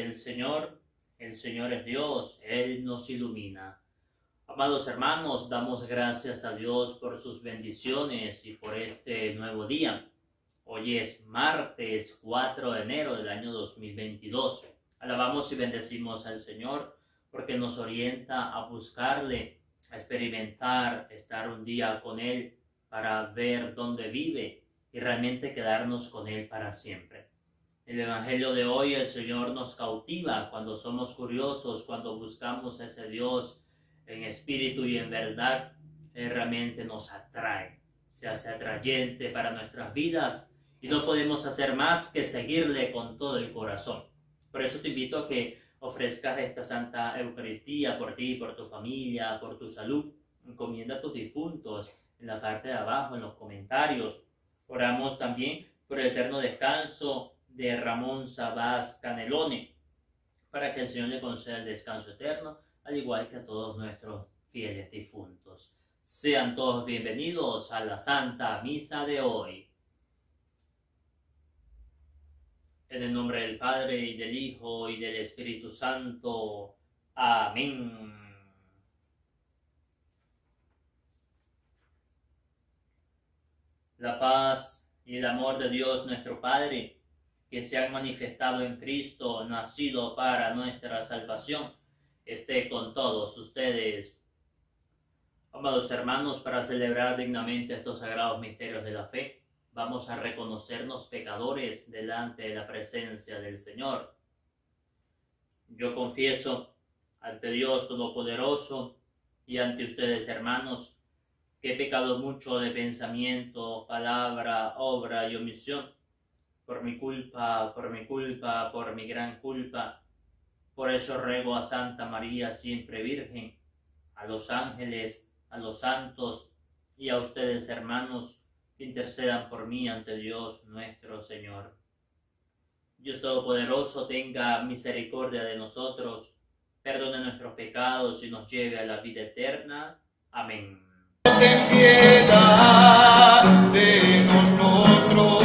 el Señor es Dios, Él nos ilumina. Amados hermanos, damos gracias a Dios por sus bendiciones y por este nuevo día. Hoy es martes 4 de enero del año 2022. Alabamos y bendecimos al Señor porque nos orienta a buscarle, a experimentar, estar un día con Él para ver dónde vive y realmente quedarnos con Él para siempre. El Evangelio de hoy, el Señor nos cautiva cuando somos curiosos, cuando buscamos a ese Dios en espíritu y en verdad. Él realmente nos atrae, se hace atrayente para nuestras vidas y no podemos hacer más que seguirle con todo el corazón. Por eso te invito a que ofrezcas esta Santa Eucaristía por ti, por tu familia, por tu salud. Encomienda a tus difuntos en la parte de abajo, en los comentarios. Oramos también por el eterno descanso de Ramón Sabás Canelone, para que el Señor le conceda el descanso eterno, al igual que a todos nuestros fieles difuntos. Sean todos bienvenidos a la Santa Misa de hoy. En el nombre del Padre, y del Hijo, y del Espíritu Santo. Amén. La paz y el amor de Dios nuestro Padre, que se han manifestado en Cristo, nacido para nuestra salvación, esté con todos ustedes. Amados hermanos, para celebrar dignamente estos sagrados misterios de la fe, vamos a reconocernos pecadores delante de la presencia del Señor. Yo confieso ante Dios Todopoderoso y ante ustedes, hermanos, que he pecado mucho de pensamiento, palabra, obra y omisión, por mi culpa, por mi gran culpa. Por eso ruego a Santa María, siempre Virgen, a los ángeles, a los santos y a ustedes, hermanos, que intercedan por mí ante Dios nuestro Señor. Dios Todopoderoso tenga misericordia de nosotros, perdone nuestros pecados y nos lleve a la vida eterna. Amén. Ten piedad de nosotros.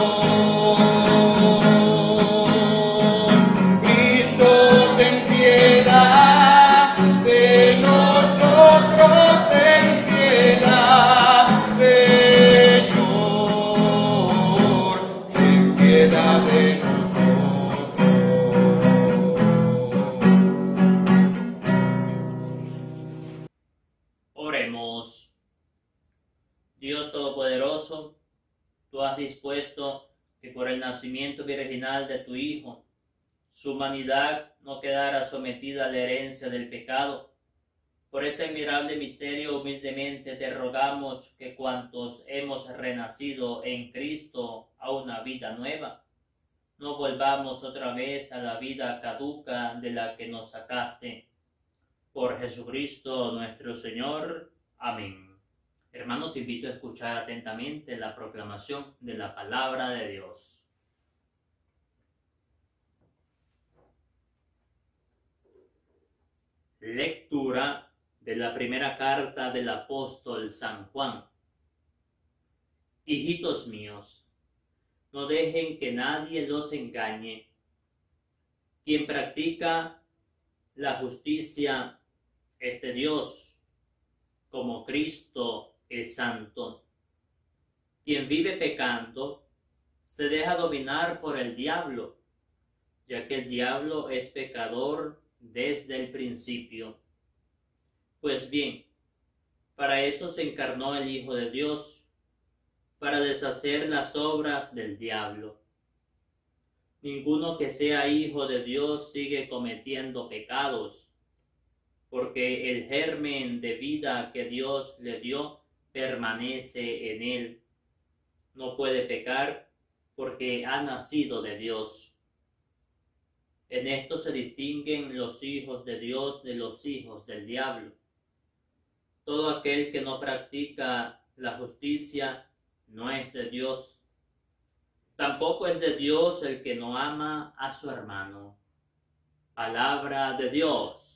Cristo, ten piedad de nosotros. Ten piedad, Señor. Ten piedad de nosotros. Oremos. Dios Todopoderoso, tú has dispuesto que por el nacimiento virginal de tu Hijo, su humanidad no quedara sometida a la herencia del pecado. Por este admirable misterio, humildemente te rogamos que cuantos hemos renacido en Cristo a una vida nueva, no volvamos otra vez a la vida caduca de la que nos sacaste. Por Jesucristo nuestro Señor. Amén. Hermano, te invito a escuchar atentamente la proclamación de la palabra de Dios. Lectura de la primera carta del apóstol San Juan. Hijitos míos, no dejen que nadie los engañe. Quien practica la justicia es de Dios, como Cristo es santo. Quien vive pecando se deja dominar por el diablo, ya que el diablo es pecador desde el principio. Pues bien, para eso se encarnó el Hijo de Dios, para deshacer las obras del diablo. Ninguno que sea hijo de Dios sigue cometiendo pecados, porque el germen de vida que Dios le dio permanece en él. No puede pecar porque ha nacido de Dios. En esto se distinguen los hijos de Dios de los hijos del diablo. Todo aquel que no practica la justicia no es de Dios. Tampoco es de Dios el que no ama a su hermano. Palabra de Dios.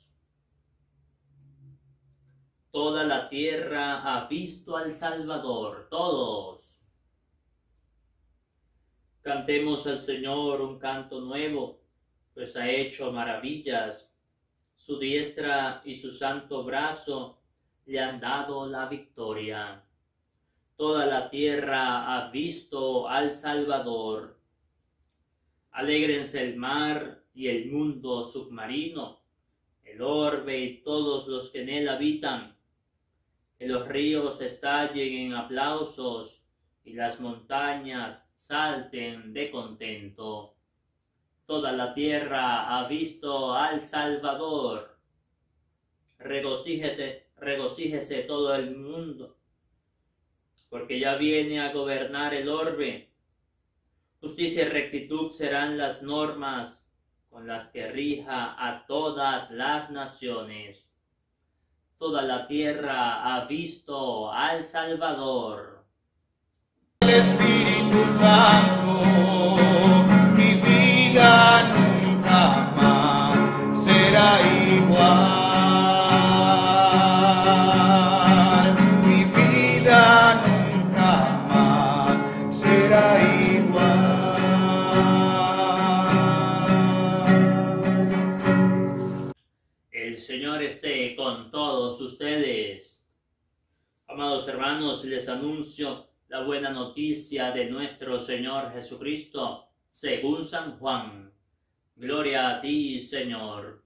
Toda la tierra ha visto al Salvador, todos. Cantemos al Señor un canto nuevo, pues ha hecho maravillas. Su diestra y su santo brazo le han dado la victoria. Toda la tierra ha visto al Salvador. Alégrense el mar y el mundo submarino, el orbe y todos los que en él habitan. Que los ríos estallen en aplausos y las montañas salten de contento. Toda la tierra ha visto al Salvador. Regocíjese todo el mundo, porque ya viene a gobernar el orbe. Justicia y rectitud serán las normas con las que rija a todas las naciones. Toda la tierra ha visto al Salvador. El Espíritu Santo, mi vida nunca más será igual. Mi vida nunca más será igual. El Señor esté con todos ustedes. Amados hermanos, les anuncio la buena noticia de nuestro Señor Jesucristo, según San Juan. Gloria a ti, Señor.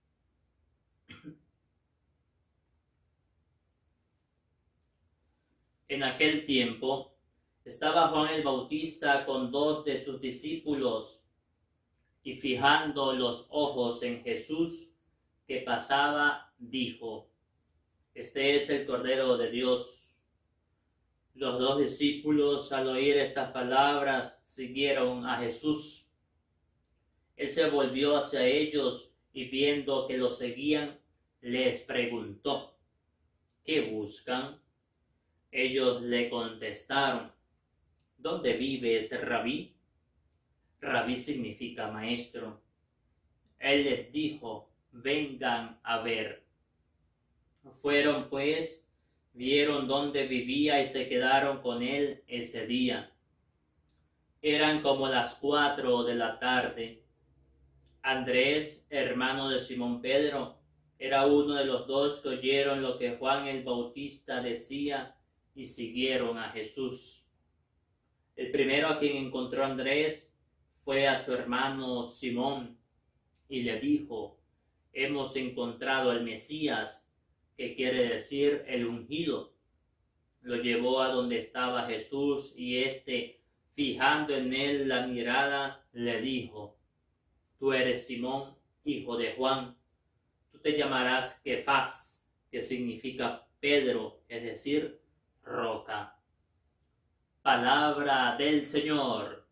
En aquel tiempo estaba Juan el Bautista con 2 de sus discípulos, y fijando los ojos en Jesús que pasaba, dijo: Este es el Cordero de Dios. Los 2 discípulos, al oír estas palabras, siguieron a Jesús. Él se volvió hacia ellos y viendo que los seguían, les preguntó: ¿Qué buscan? Ellos le contestaron: ¿Dónde vives, Rabí? Rabí significa maestro. Él les dijo: vengan a ver. Fueron pues, vieron dónde vivía y se quedaron con él ese día. Eran como las 4 de la tarde. Andrés, hermano de Simón Pedro, era uno de los 2 que oyeron lo que Juan el Bautista decía y siguieron a Jesús. El primero a quien encontró Andrés fue a su hermano Simón y le dijo: hemos encontrado al Mesías, que quiere decir el ungido. Lo llevó a donde estaba Jesús y éste, fijando en él la mirada, le dijo: tú eres Simón, hijo de Juan. Tú te llamarás Kefas, que significa Pedro, es decir, roca. Palabra del Señor.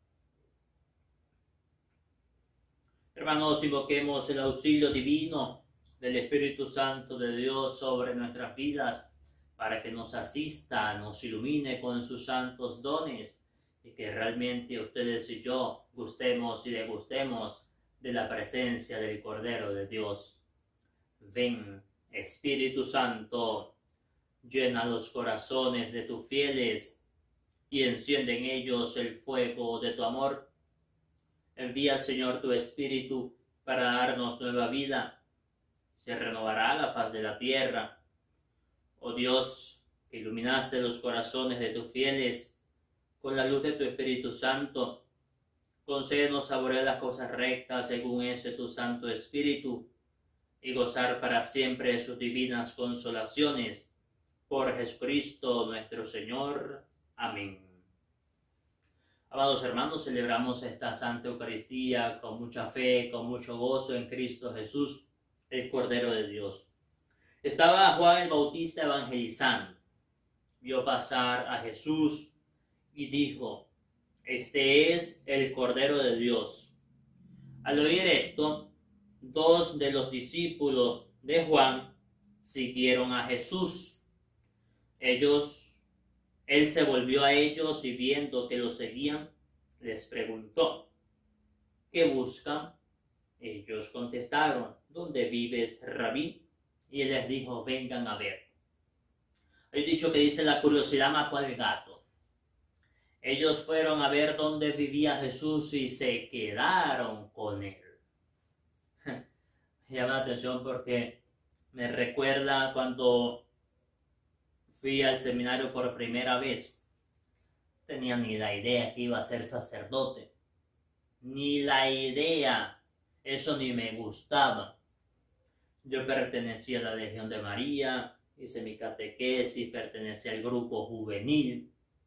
Hermanos, invoquemos el auxilio divino del Espíritu Santo de Dios sobre nuestras vidas, para que nos asista, nos ilumine con sus santos dones, y que realmente ustedes y yo gustemos y degustemos de la presencia del Cordero de Dios. Ven, Espíritu Santo, llena los corazones de tus fieles y enciende en ellos el fuego de tu amor. Envía, Señor, tu Espíritu para darnos nueva vida. Se renovará la faz de la tierra. Oh Dios, que iluminaste los corazones de tus fieles con la luz de tu Espíritu Santo, concédenos saborear las cosas rectas según ese tu Santo Espíritu y gozar para siempre de sus divinas consolaciones. Por Jesucristo nuestro Señor. Amén. Amados hermanos, celebramos esta Santa Eucaristía con mucha fe, con mucho gozo en Cristo Jesús, el Cordero de Dios. Estaba Juan el Bautista evangelizando. Vio pasar a Jesús y dijo: este es el Cordero de Dios. Al oír esto, 2 de los discípulos de Juan siguieron a Jesús. Él se volvió a ellos y viendo que los seguían, les preguntó: ¿qué buscan? Ellos contestaron: ¿dónde vives, Rabí? Y él les dijo: vengan a ver. Hay dicho que dice: la curiosidad mató al gato. Ellos fueron a ver dónde vivía Jesús y se quedaron con él. me llama la atención porque me recuerda cuando fui al seminario por primera vez. No tenía ni la idea que iba a ser sacerdote. Ni la idea. Eso ni me gustaba. Yo pertenecía a la Legión de María, hice mi catequesis, pertenecía al grupo juvenil.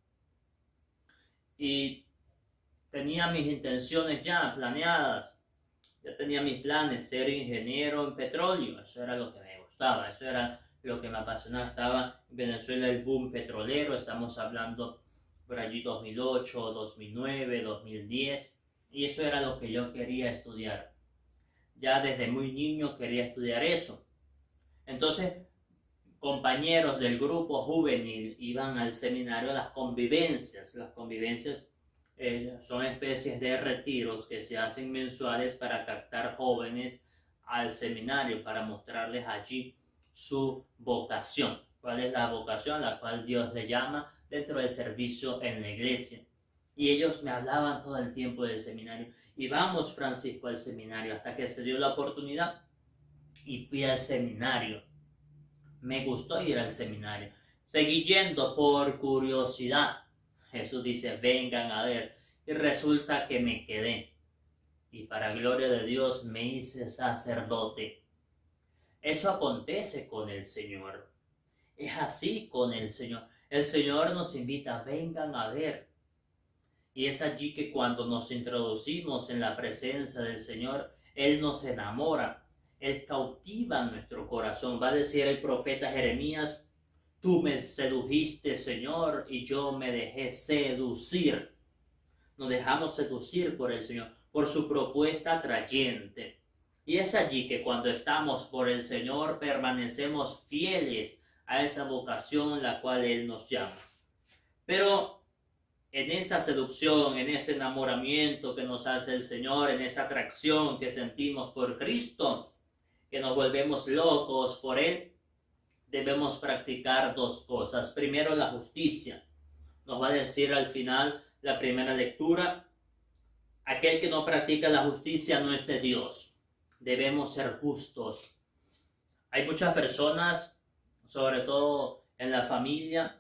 Y tenía mis intenciones ya planeadas. Ya tenía mis planes, ser ingeniero en petróleo. Eso era lo que me gustaba, eso era lo que me apasionaba. Estaba en Venezuela el boom petrolero, estamos hablando por allí 2008, 2009, 2010. Y eso era lo que yo quería estudiar. Ya desde muy niño quería estudiar eso. Entonces, compañeros del grupo juvenil iban al seminario a las convivencias. Las convivencias son especies de retiros que se hacen mensuales para captar jóvenes al seminario, para mostrarles allí su vocación. ¿Cuál es la vocación a la cual Dios le llama dentro del servicio en la iglesia? Y ellos me hablaban todo el tiempo del seminario. Y vamos, Francisco, al seminario, hasta que se dio la oportunidad y fui al seminario. Me gustó ir al seminario. Seguí yendo por curiosidad. Jesús dice, vengan a ver. Y resulta que me quedé. Y para gloria de Dios me hice sacerdote. Eso acontece con el Señor. Es así con el Señor. El Señor nos invita, vengan a ver. Y es allí que cuando nos introducimos en la presencia del Señor, Él nos enamora, Él cautiva nuestro corazón. Va a decir el profeta Jeremías, tú me sedujiste, Señor, y yo me dejé seducir. Nos dejamos seducir por el Señor, por su propuesta atrayente. Y es allí que cuando estamos por el Señor, permanecemos fieles a esa vocación en la cual Él nos llama. Pero en esa seducción, en ese enamoramiento que nos hace el Señor, en esa atracción que sentimos por Cristo, que nos volvemos locos por Él, debemos practicar dos cosas. Primero, la justicia. Nos va a decir al final la primera lectura, aquel que no practica la justicia no es de Dios. Debemos ser justos. Hay muchas personas, sobre todo en la familia,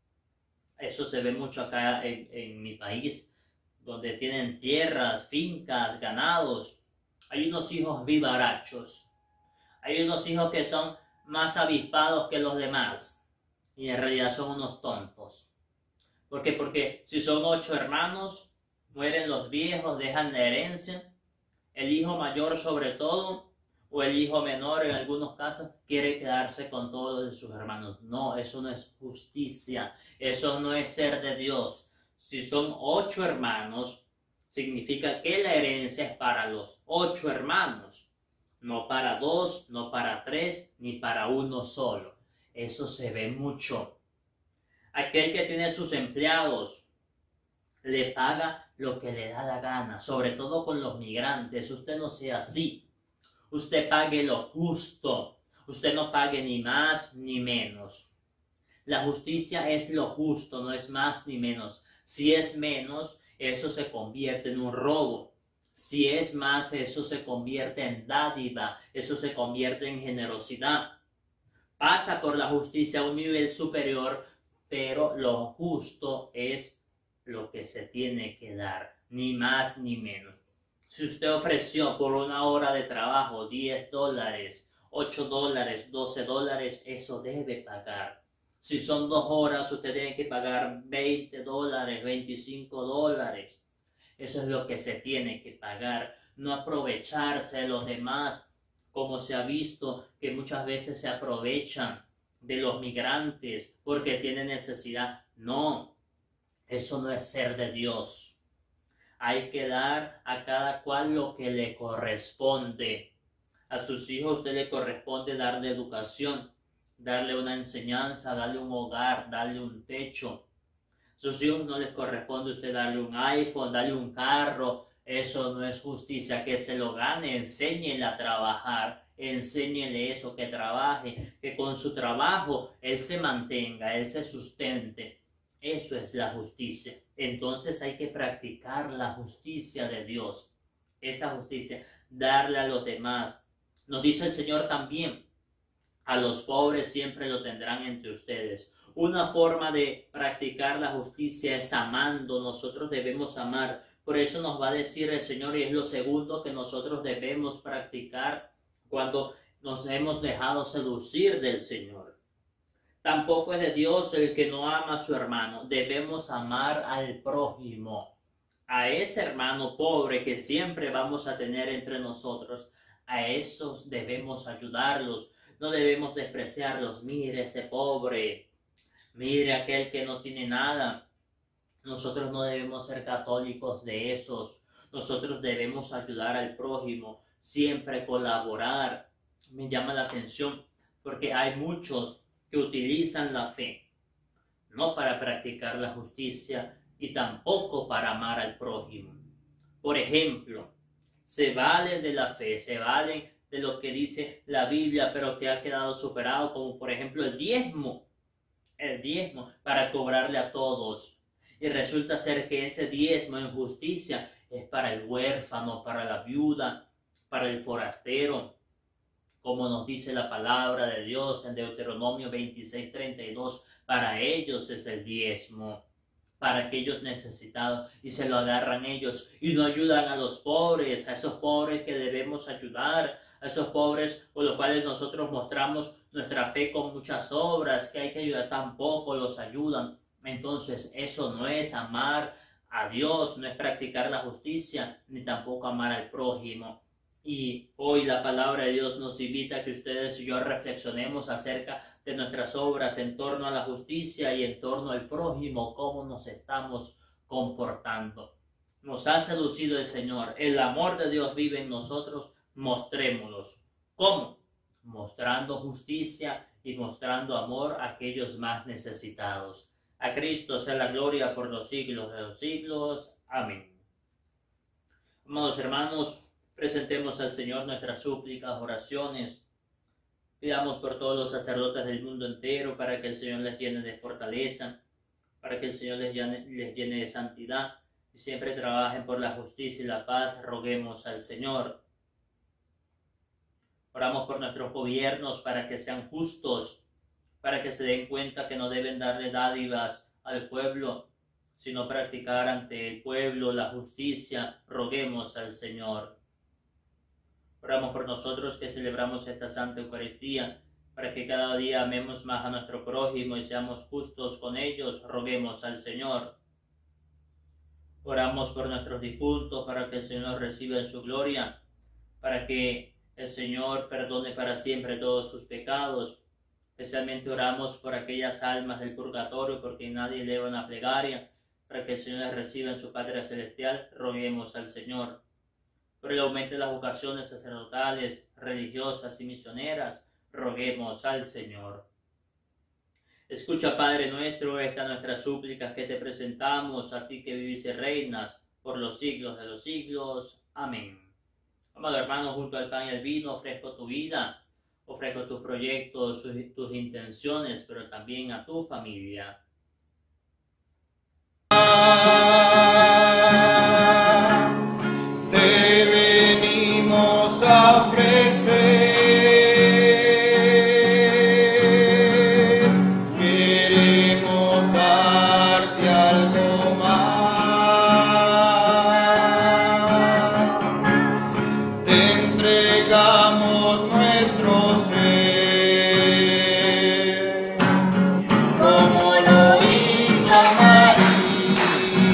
eso se ve mucho acá en mi país, donde tienen tierras, fincas, ganados. Hay unos hijos vivarachos. Hay unos hijos que son más avispados que los demás. Y en realidad son unos tontos. ¿Por qué? Porque si son 8 hermanos, mueren los viejos, dejan la herencia. El hijo mayor sobre todo, o el hijo menor en algunos casos, quiere quedarse con todos de sus hermanos. No, eso no es justicia, eso no es ser de Dios. Si son 8 hermanos, significa que la herencia es para los 8 hermanos, no para 2, no para 3, ni para uno solo. Eso se ve mucho. Aquel que tiene sus empleados, le paga lo que le da la gana, sobre todo con los migrantes. Usted no sea así. Usted pague lo justo. Usted no pague ni más ni menos. La justicia es lo justo, no es más ni menos. Si es menos, eso se convierte en un robo. Si es más, eso se convierte en dádiva. Eso se convierte en generosidad. Pasa por la justicia a un nivel superior, pero lo justo es lo que se tiene que dar, ni más ni menos. Si usted ofreció por una hora de trabajo $10, $8, $12, eso debe pagar. Si son 2 horas, usted tiene que pagar $20, $25. Eso es lo que se tiene que pagar. No aprovecharse de los demás, como se ha visto que muchas veces se aprovechan de los migrantes porque tienen necesidad. No, eso no es ser de Dios. Hay que dar a cada cual lo que le corresponde. A sus hijos usted le corresponde darle educación, darle una enseñanza, darle un hogar, darle un techo. A sus hijos no les corresponde a usted darle un iPhone, darle un carro. Eso no es justicia. Que se lo gane, enséñele a trabajar, enséñele eso, que trabaje, que con su trabajo él se mantenga, él se sustente. Eso es la justicia. Entonces hay que practicar la justicia de Dios. Esa justicia, darle a los demás. Nos dice el Señor también, a los pobres siempre lo tendrán entre ustedes. Una forma de practicar la justicia es amando. Nosotros debemos amar. Por eso nos va a decir el Señor, y es lo segundo que nosotros debemos practicar cuando nos hemos dejado seducir del Señor. Tampoco es de Dios el que no ama a su hermano. Debemos amar al prójimo, a ese hermano pobre que siempre vamos a tener entre nosotros. A esos debemos ayudarlos. No debemos despreciarlos. Mire ese pobre, mire aquel que no tiene nada. Nosotros no debemos ser católicos de esos. Nosotros debemos ayudar al prójimo, siempre colaborar. Me llama la atención porque hay muchos que utilizan la fe no para practicar la justicia y tampoco para amar al prójimo. Por ejemplo, se valen de la fe, se valen de lo que dice la Biblia, pero que ha quedado superado, como por ejemplo el diezmo para cobrarle a todos. Y resulta ser que ese diezmo en justicia es para el huérfano, para la viuda, para el forastero, como nos dice la palabra de Dios en Deuteronomio 26:32, para ellos es el diezmo, para aquellos necesitados, y se lo agarran ellos y no ayudan a los pobres, a esos pobres que debemos ayudar, a esos pobres por los cuales nosotros mostramos nuestra fe con muchas obras, que hay que ayudar, tampoco los ayudan. Entonces eso no es amar a Dios, no es practicar la justicia, ni tampoco amar al prójimo. Y hoy la palabra de Dios nos invita a que ustedes y yo reflexionemos acerca de nuestras obras en torno a la justicia y en torno al prójimo, cómo nos estamos comportando. Nos ha seducido el Señor, el amor de Dios vive en nosotros, mostrémoslos. ¿Cómo? Mostrando justicia y mostrando amor a aquellos más necesitados. A Cristo sea la gloria por los siglos de los siglos. Amén. Amados hermanos, presentemos al Señor nuestras súplicas, oraciones. Pidamos por todos los sacerdotes del mundo entero para que el Señor les llene de fortaleza, para que el Señor les llene de santidad y siempre trabajen por la justicia y la paz. Roguemos al Señor. Oramos por nuestros gobiernos para que sean justos, para que se den cuenta que no deben darle dádivas al pueblo, sino practicar ante el pueblo la justicia. Roguemos al Señor. Oramos por nosotros que celebramos esta Santa Eucaristía, para que cada día amemos más a nuestro prójimo y seamos justos con ellos. Roguemos al Señor. Oramos por nuestros difuntos, para que el Señor los reciba en su gloria, para que el Señor perdone para siempre todos sus pecados. Especialmente oramos por aquellas almas del purgatorio, porque nadie eleva una plegaria, para que el Señor les reciba en su Patria Celestial. Roguemos al Señor. Por el aumento de las vocaciones sacerdotales, religiosas y misioneras, roguemos al Señor. Escucha, Padre nuestro, esta nuestra súplica que te presentamos, a ti que vives y reinas por los siglos de los siglos. Amén. Amado hermano, junto al pan y al vino, ofrezco tu vida, ofrezco tus proyectos, tus intenciones, pero también a tu familia. Te venimos a ofrecer, queremos darte algo más, te entregamos nuestro ser, como lo hizo María.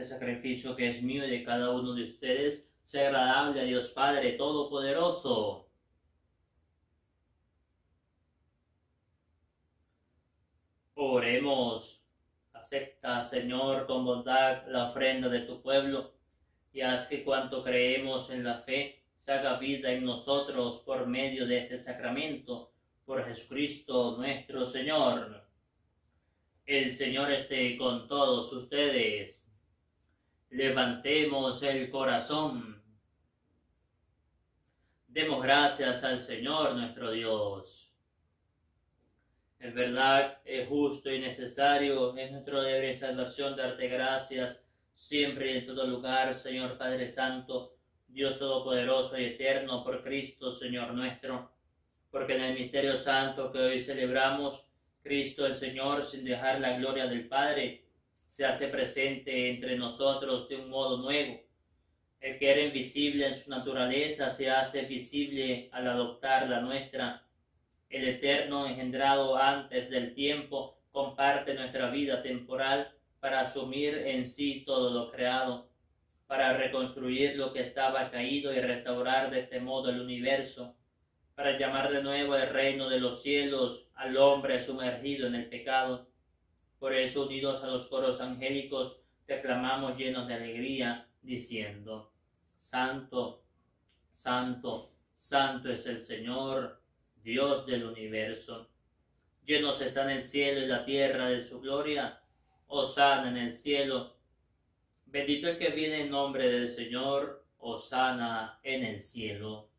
sacrificio que es mío y de cada uno de ustedes sea agradable a Dios Padre Todopoderoso. Oremos. Acepta, Señor, con bondad la ofrenda de tu pueblo y haz que cuanto creemos en la fe se haga vida en nosotros por medio de este sacramento, por Jesucristo nuestro Señor. El Señor esté con todos ustedes. Levantemos el corazón. Demos gracias al Señor nuestro Dios. En verdad es justo y necesario, es nuestro deber y salvación darte gracias siempre y en todo lugar, Señor Padre Santo, Dios Todopoderoso y Eterno, por Cristo, Señor nuestro, porque en el misterio santo que hoy celebramos, Cristo el Señor, sin dejar la gloria del Padre, se hace presente entre nosotros de un modo nuevo. El que era invisible en su naturaleza se hace visible al adoptar la nuestra. El Eterno, engendrado antes del tiempo, comparte nuestra vida temporal para asumir en sí todo lo creado, para reconstruir lo que estaba caído y restaurar de este modo el universo, para llamar de nuevo al reino de los cielos al hombre sumergido en el pecado. Por eso, unidos a los coros angélicos, te clamamos llenos de alegría, diciendo: Santo, Santo, Santo es el Señor, Dios del universo. Llenos están el cielo y la tierra de su gloria. Hosana en el cielo. Bendito el que viene en nombre del Señor. Hosana en el cielo.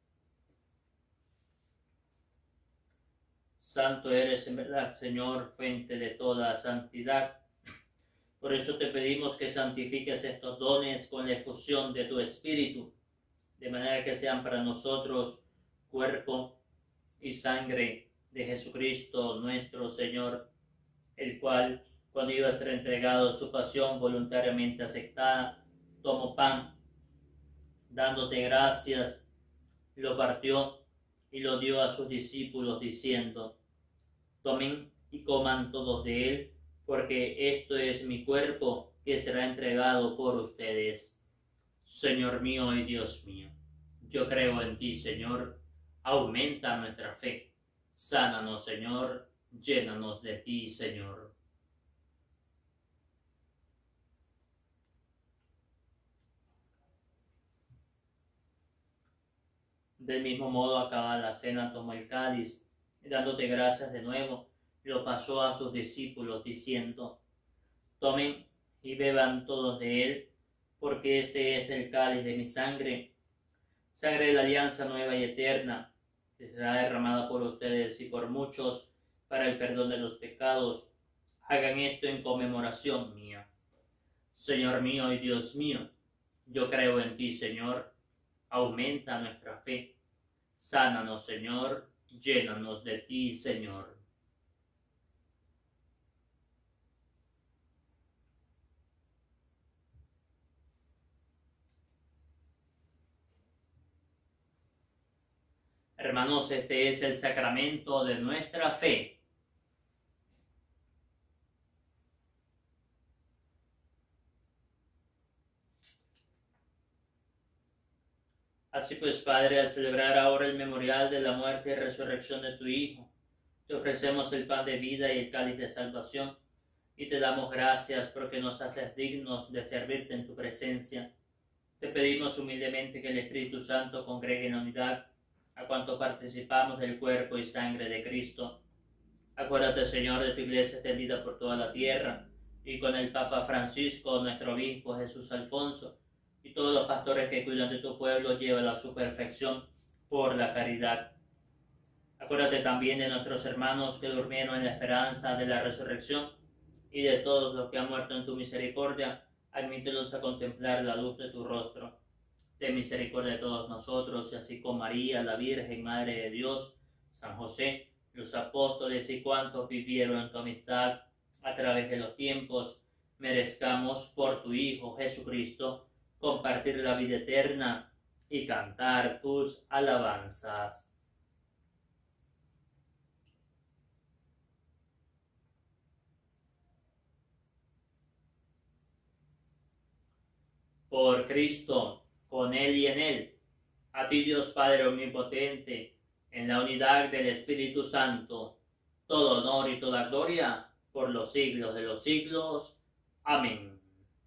Santo eres en verdad, Señor, fuente de toda santidad. Por eso te pedimos que santifiques estos dones con la efusión de tu Espíritu, de manera que sean para nosotros cuerpo y sangre de Jesucristo nuestro Señor, el cual, cuando iba a ser entregado su pasión voluntariamente aceptada, tomó pan, dándote gracias, lo partió y lo dio a sus discípulos, diciendo: Tomen y coman todos de él, porque esto es mi cuerpo que será entregado por ustedes. Señor mío y Dios mío, yo creo en ti, Señor. Aumenta nuestra fe. Sánanos, Señor. Llénanos de ti, Señor. Del mismo modo, acabada la cena, tomó el cáliz y, dándote gracias de nuevo, lo pasó a sus discípulos, diciendo: Tomen y beban todos de él, porque este es el cáliz de mi sangre, sangre de la alianza nueva y eterna, que será derramada por ustedes y por muchos para el perdón de los pecados. Hagan esto en conmemoración mía. Señor mío y Dios mío, yo creo en ti, Señor. Aumenta nuestra fe. Sánanos, Señor. Llénanos de ti, Señor. Hermanos, este es el sacramento de nuestra fe. Así pues, Padre, al celebrar ahora el memorial de la muerte y resurrección de tu Hijo, te ofrecemos el pan de vida y el cáliz de salvación, y te damos gracias porque nos haces dignos de servirte en tu presencia. Te pedimos humildemente que el Espíritu Santo congregue en unidad a cuanto participamos del cuerpo y sangre de Cristo. Acuérdate, Señor, de tu iglesia extendida por toda la tierra, y con el Papa Francisco, nuestro obispo Jesús Alfonso, y todos los pastores que cuidan de tu pueblo, llévala a su perfección por la caridad. Acuérdate también de nuestros hermanos que durmieron en la esperanza de la resurrección, y de todos los que han muerto en tu misericordia, admítelos a contemplar la luz de tu rostro. Ten misericordia de todos nosotros, y así con María, la Virgen, Madre de Dios, San José, los apóstoles y cuantos vivieron en tu amistad a través de los tiempos, merezcamos por tu Hijo Jesucristo compartir la vida eterna y cantar tus alabanzas. por Cristo, con Él y en Él. A ti, Dios Padre Omnipotente, en la unidad del Espíritu Santo, todo honor y toda gloria por los siglos de los siglos. Amén.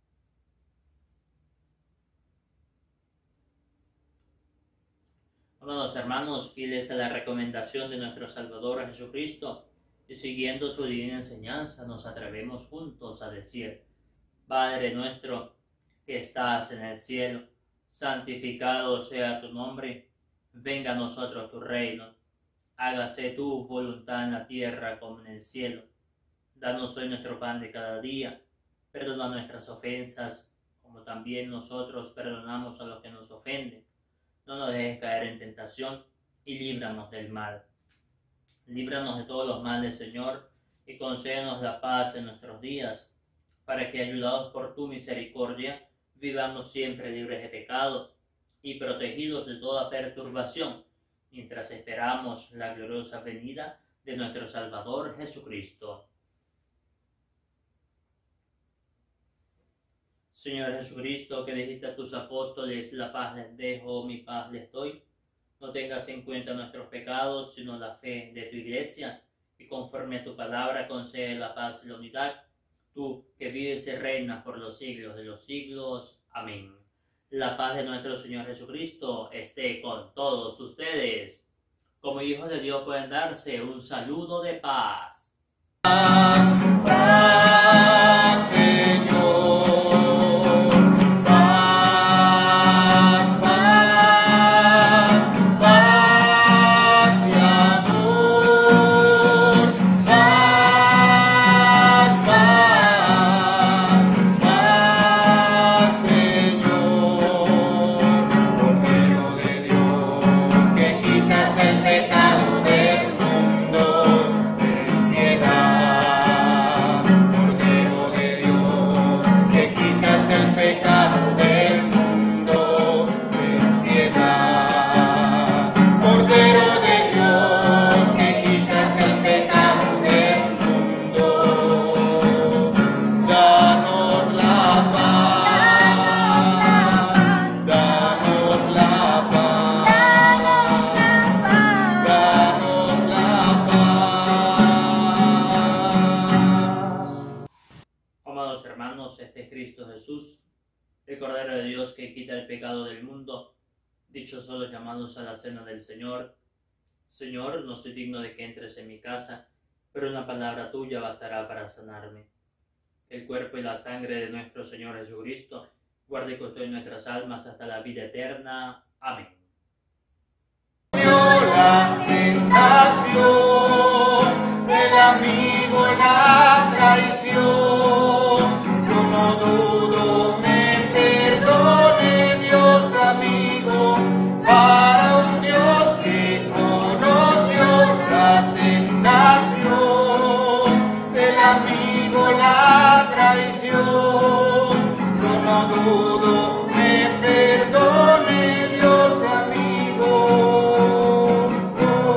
Amados hermanos, fieles a la recomendación de nuestro Salvador Jesucristo y siguiendo su divina enseñanza, nos atrevemos juntos a decir: Padre nuestro que estás en el cielo, santificado sea tu nombre, venga a nosotros tu reino, hágase tu voluntad en la tierra como en el cielo. Danos hoy nuestro pan de cada día, perdona nuestras ofensas, como también nosotros perdonamos a los que nos ofenden. No nos dejes caer en tentación y líbranos del mal. Líbranos de todos los males, Señor, y concédenos la paz en nuestros días, para que, ayudados por tu misericordia, vivamos siempre libres de pecado y protegidos de toda perturbación, mientras esperamos la gloriosa venida de nuestro Salvador Jesucristo. Señor Jesucristo, que dijiste a tus apóstoles: la paz les dejo, mi paz les doy, no tengas en cuenta nuestros pecados, sino la fe de tu Iglesia, y conforme a tu palabra concede la paz y la unidad, tú que vives y reinas por los siglos de los siglos. Amén. La paz de nuestro Señor Jesucristo esté con todos ustedes. Como hijos de Dios pueden darse un saludo de paz. Paz, Señor. Paz, paz, paz y amor. Paz, paz, paz, Señor. Cordero de Dios, que quitas el pecado del mundo, ten piedad. Cordero de Dios, que quitas el pecado del mundo, ten piedad. Cordero de Dios, que quitas el pecado del mundo, danos la paz, danos la paz, danos la paz. Amados hermanos, este es Cristo Jesús, el Cordero de Dios que quita el pecado del mundo. Dichosos los llamados a la cena del Señor. Señor, no soy digno de que entres en mi casa, pero una palabra tuya bastará para sanarme. El cuerpo y la sangre de nuestro Señor Jesucristo guarde y custodie nuestras almas hasta la vida eterna. Amén. La tentación del amigo, la traición, yo no dudo, me perdone Dios amigo, para un Dios que conoció la tentación del amigo, la traición, yo no dudo, me perdone Dios amigo.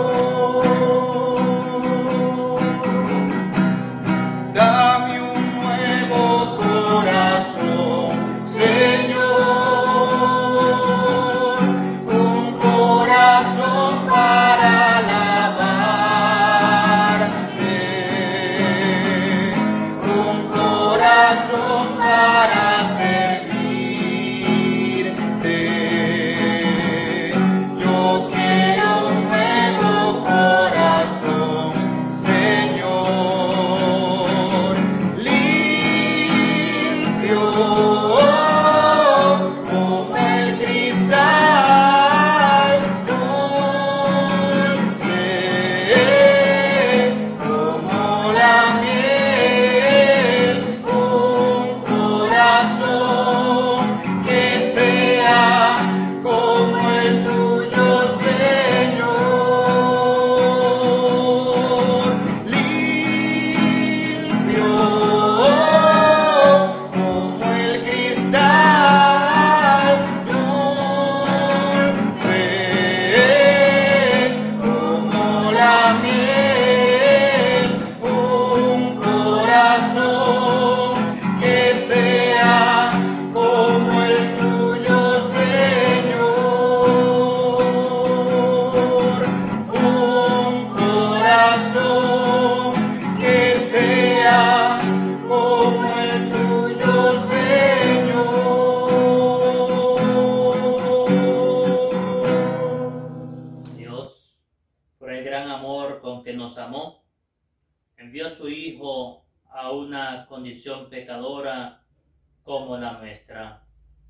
envió a su Hijo a una condición pecadora como la nuestra.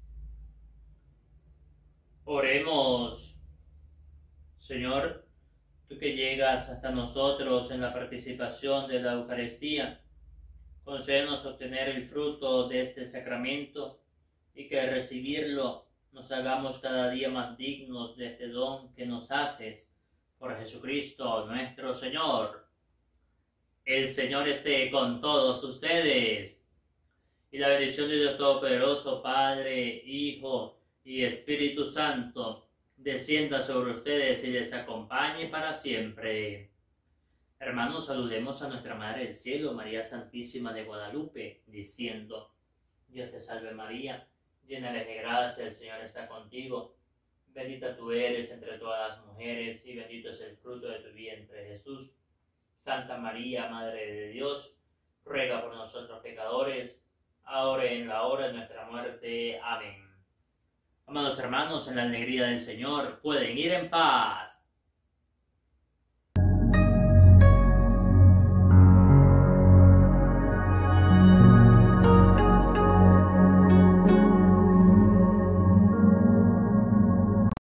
Oremos. Señor, tú que llegas hasta nosotros en la participación de la Eucaristía, concédenos obtener el fruto de este sacramento y que al recibirlo nos hagamos cada día más dignos de este don que nos haces por Jesucristo nuestro Señor. El Señor esté con todos ustedes, y la bendición de Dios Todopoderoso, Padre, Hijo y Espíritu Santo, descienda sobre ustedes y les acompañe para siempre. Hermanos, saludemos a nuestra Madre del Cielo, María Santísima de Guadalupe, diciendo: Dios te salve María, llena eres de gracia, el Señor está contigo. Bendita tú eres entre todas las mujeres, y bendito es el fruto de tu vientre, Jesús. Santa María, Madre de Dios, ruega por nosotros pecadores, ahora y en la hora de nuestra muerte. Amén. Amados hermanos, en la alegría del Señor, pueden ir en paz.